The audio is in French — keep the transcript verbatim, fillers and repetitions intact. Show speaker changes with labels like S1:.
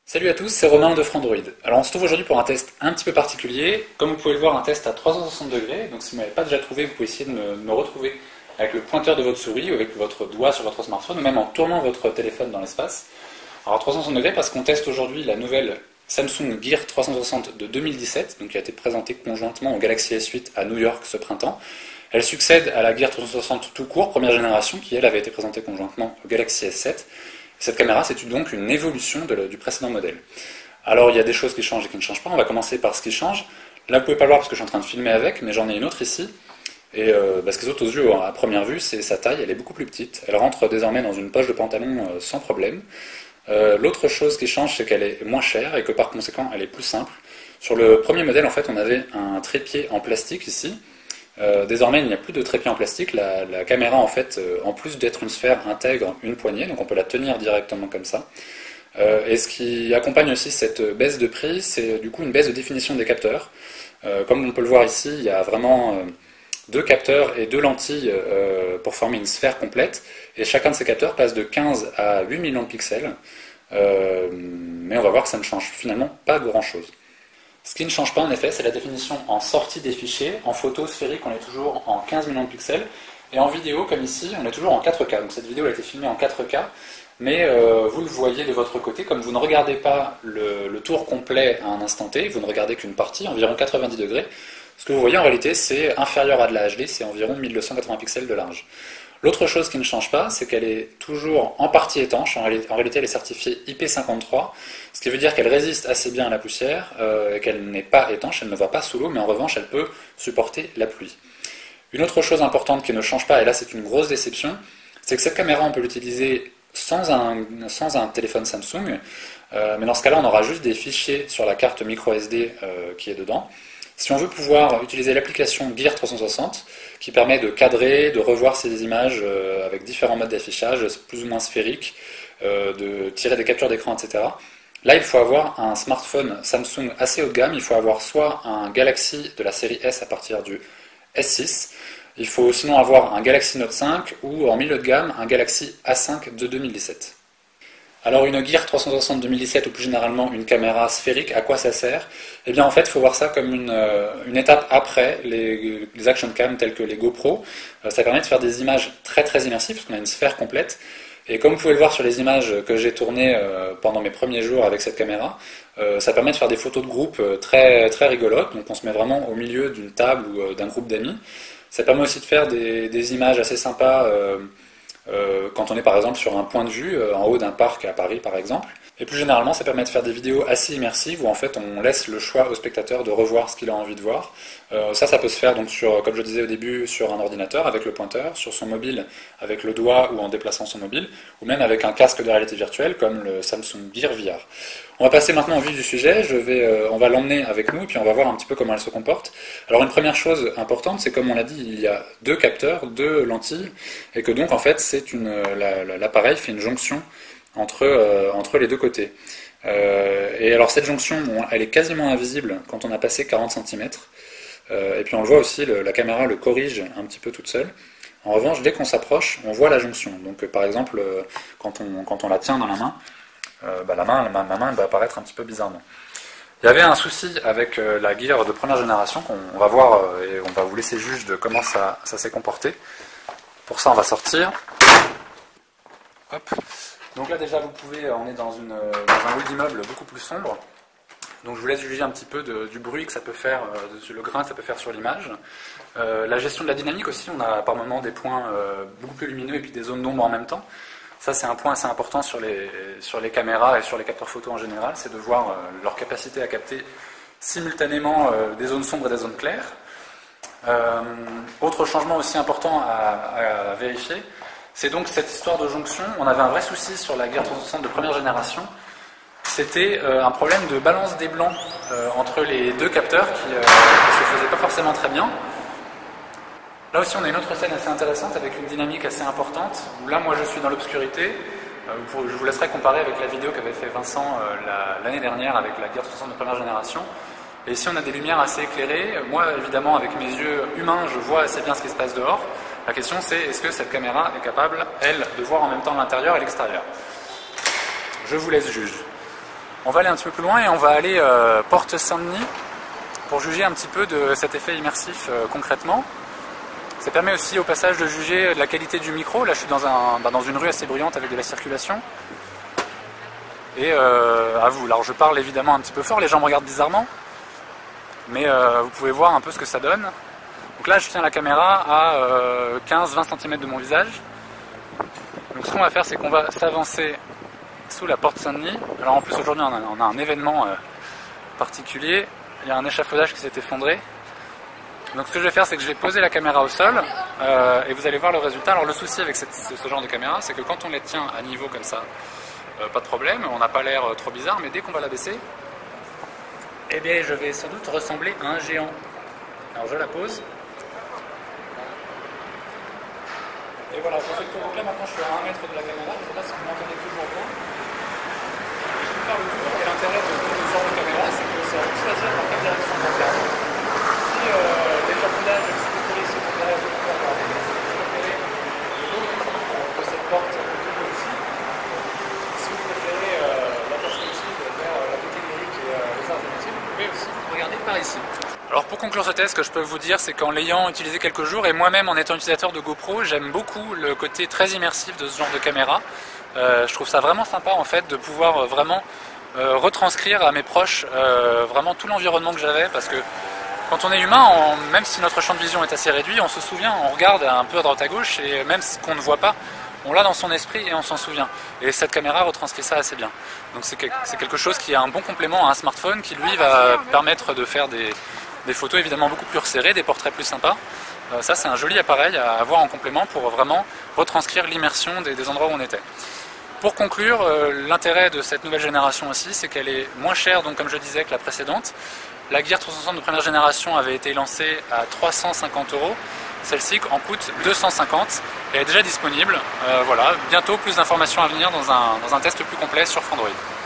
S1: Salut à tous, c'est Romain de Frandroid. Alors on se trouve aujourd'hui pour un test un petit peu particulier. Comme vous pouvez le voir, un test à trois cent soixante degrés. Donc si vous ne m'avez pas déjà trouvé, vous pouvez essayer de me, de me retrouver avec le pointeur de votre souris ou avec votre doigt sur votre smartphone ou même en tournant votre téléphone dans l'espace. Alors trois cent soixante degrés parce qu'on teste aujourd'hui la nouvelle Samsung Gear trois cent soixante de deux mille dix-sept, donc qui a été présentée conjointement au Galaxy S huit à New York ce printemps. Elle succède à la Gear trois cent soixante tout court, première génération, qui elle avait été présentée conjointement au Galaxy S sept. Cette caméra, c'est donc une évolution de le, du précédent modèle. Alors, il y a des choses qui changent et qui ne changent pas. On va commencer par ce qui change. Là, vous ne pouvez pas le voir parce que je suis en train de filmer avec, mais j'en ai une autre ici. Et euh, bah, ce qui saute aux yeux à première vue, c'est sa taille. Elle est beaucoup plus petite. Elle rentre désormais dans une poche de pantalon euh, sans problème. Euh, L'autre chose qui change, c'est qu'elle est moins chère et que par conséquent, elle est plus simple. Sur le premier modèle, en fait, on avait un trépied en plastique ici. Euh, désormais, il n'y a plus de trépied en plastique. La, la caméra, en fait, euh, en plus d'être une sphère, intègre une poignée, donc on peut la tenir directement comme ça. Euh, et ce qui accompagne aussi cette baisse de prix, c'est du coup une baisse de définition des capteurs. Euh, comme on peut le voir ici, il y a vraiment euh, deux capteurs et deux lentilles euh, pour former une sphère complète. Et chacun de ces capteurs passe de quinze à huit millions de pixels. Euh, mais on va voir que ça ne change finalement pas grand-chose. Ce qui ne change pas en effet, c'est la définition en sortie des fichiers. En photo sphérique, on est toujours en quinze millions de pixels. Et en vidéo, comme ici, on est toujours en quatre K. Donc cette vidéo a été filmée en quatre K. Mais euh, vous le voyez de votre côté, comme vous ne regardez pas le, le tour complet à un instant T, vous ne regardez qu'une partie, environ quatre-vingt-dix degrés. Ce que vous voyez en réalité, c'est inférieur à de la H D, c'est environ mille deux cent quatre-vingts pixels de large. L'autre chose qui ne change pas, c'est qu'elle est toujours en partie étanche. En réalité, elle est certifiée I P cinquante-trois, ce qui veut dire qu'elle résiste assez bien à la poussière, euh, et qu'elle n'est pas étanche, elle ne va pas sous l'eau, mais en revanche, elle peut supporter la pluie. Une autre chose importante qui ne change pas, et là c'est une grosse déception, c'est que cette caméra, on peut l'utiliser sans un, sans un téléphone Samsung, euh, mais dans ce cas-là, on aura juste des fichiers sur la carte micro S D euh, qui est dedans. Si on veut pouvoir utiliser l'application Gear trois cent soixante, qui permet de cadrer, de revoir ces images euh, avec différents modes d'affichage, plus ou moins sphériques, euh, de tirer des captures d'écran, et cetera. Là, il faut avoir un smartphone Samsung assez haut de gamme. Il faut avoir soit un Galaxy de la série S à partir du S six, il faut sinon avoir un Galaxy Note cinq ou en milieu de gamme un Galaxy A cinq de deux mille dix-sept. Alors une Gear trois cent soixante deux mille dix-sept ou plus généralement une caméra sphérique, à quoi ça sert? Eh bien en fait il faut voir ça comme une, euh, une étape après les, les action cam telles que les GoPro. Euh, ça permet de faire des images très très immersives parce qu'on a une sphère complète. Et comme vous pouvez le voir sur les images que j'ai tournées euh, pendant mes premiers jours avec cette caméra, euh, ça permet de faire des photos de groupe euh, très, très rigolotes. Donc on se met vraiment au milieu d'une table ou euh, d'un groupe d'amis. Ça permet aussi de faire des, des images assez sympas euh, Euh, quand on est par exemple sur un point de vue euh, en haut d'un parc à Paris par exemple. Et plus généralement ça permet de faire des vidéos assez immersives où en fait on laisse le choix au spectateur de revoir ce qu'il a envie de voir. Euh, ça ça peut se faire donc sur, comme je disais au début, sur un ordinateur avec le pointeur, sur son mobile avec le doigt ou en déplaçant son mobile, ou même avec un casque de réalité virtuelle comme le Samsung Gear V R. On va passer maintenant au vif du sujet, je vais, euh, on va l'emmener avec nous et puis on va voir un petit peu comment elle se comporte. Alors une première chose importante, c'est comme on l'a dit, il y a deux capteurs, deux lentilles, et que donc en fait c'est une, l'appareil fait une jonction entre, euh, entre les deux côtés. Euh, et alors cette jonction, bon, elle est quasiment invisible quand on a passé quarante centimètres, euh, et puis on le voit aussi, le, la caméra le corrige un petit peu toute seule. En revanche, dès qu'on s'approche, on voit la jonction. Donc euh, par exemple, euh, quand, on, quand on la tient dans la main, Euh, bah, la main, ma, ma main va apparaître un petit peu bizarrement. Il y avait un souci avec euh, la Gear de première génération qu'on va voir euh, et on va vous laisser juge de comment ça, ça s'est comporté. Pour ça on va sortir. Hop. Donc là déjà vous pouvez, on est dans, une, dans un hall d'immeuble beaucoup plus sombre. Donc je vous laisse juger un petit peu de, du bruit que ça peut faire, euh, le grain que ça peut faire sur l'image. Euh, la gestion de la dynamique aussi, on a par moments des points euh, beaucoup plus lumineux et puis des zones d'ombre en même temps. Ça, c'est un point assez important sur les, sur les caméras et sur les capteurs photo en général, c'est de voir euh, leur capacité à capter simultanément euh, des zones sombres et des zones claires. Euh, autre changement aussi important à, à vérifier, c'est donc cette histoire de jonction. On avait un vrai souci sur la Gear trois cent soixante de première génération, c'était euh, un problème de balance des blancs euh, entre les deux capteurs qui ne se faisait pas forcément très bien. Là aussi on a une autre scène assez intéressante avec une dynamique assez importante, où là moi je suis dans l'obscurité, euh, je vous laisserai comparer avec la vidéo qu'avait fait Vincent euh, l'année dernière avec la Gear trois cent soixante de première génération. Et ici on a des lumières assez éclairées, moi évidemment avec mes yeux humains je vois assez bien ce qui se passe dehors. La question c'est est-ce que cette caméra est capable, elle, de voir en même temps l'intérieur et l'extérieur. Je vous laisse juger. On va aller un petit peu plus loin et on va aller euh, Porte Saint-Denis pour juger un petit peu de cet effet immersif euh, concrètement. Ça permet aussi au passage de juger de la qualité du micro. Là je suis dans, un, bah, dans une rue assez bruyante avec de la circulation. Et euh, à vous, alors je parle évidemment un petit peu fort, les gens me regardent bizarrement. Mais euh, vous pouvez voir un peu ce que ça donne. Donc là je tiens la caméra à euh, quinze à vingt centimètres de mon visage. Donc ce qu'on va faire c'est qu'on va s'avancer sous la Porte Saint-Denis. Alors en plus aujourd'hui on a, on a un événement euh, particulier. Il y a un échafaudage qui s'est effondré. Donc ce que je vais faire c'est que je vais poser la caméra au sol euh, et vous allez voir le résultat. Alors le souci avec cette, ce genre de caméra c'est que quand on les tient à niveau comme ça, euh, pas de problème, on n'a pas l'air euh, trop bizarre, mais dès qu'on va la baisser, eh bien je vais sans doute ressembler à un géant. Alors je la pose. Et voilà, je fais le tour. Donc là maintenant je suis à un mètre de la caméra, je ne sais pas si vous m'entendez toujours bien. Je peux faire le tour et l'intérêt de ce genre de caméra c'est que ça va choisir par quelle direction on regarde. Si euh, l'échafaudage s'est écoulé sur cette direction on peut regarder, si vous préférez le haut de cette porte plutôt ici, si vous préférez euh, la perspective vers euh, la beauté lyrique et euh, les arts métiers, vous pouvez aussi regarder par ici. Alors pour conclure ce test, ce que je peux vous dire, c'est qu'en l'ayant utilisé quelques jours, et moi-même en étant utilisateur de GoPro, j'aime beaucoup le côté très immersif de ce genre de caméra. Euh, je trouve ça vraiment sympa en fait de pouvoir euh, vraiment euh, retranscrire à mes proches euh, vraiment tout l'environnement que j'avais, parce que quand on est humain, on, même si notre champ de vision est assez réduit, on se souvient, on regarde un peu à droite à gauche, et même ce qu'on ne voit pas, on l'a dans son esprit et on s'en souvient. Et cette caméra retranscrit ça assez bien. Donc c'est quelque chose qui est un bon complément à un smartphone qui lui va permettre de faire des... des photos évidemment beaucoup plus resserrées, des portraits plus sympas. Euh, ça c'est un joli appareil à avoir en complément pour vraiment retranscrire l'immersion des, des endroits où on était. Pour conclure, euh, l'intérêt de cette nouvelle génération aussi, c'est qu'elle est moins chère, donc comme je disais, que la précédente. La Gear trois cent soixante de première génération avait été lancée à trois cent cinquante euros. Celle-ci en coûte deux cent cinquante et est déjà disponible. Euh, voilà, bientôt plus d'informations à venir dans un, dans un test plus complet sur Frandroid.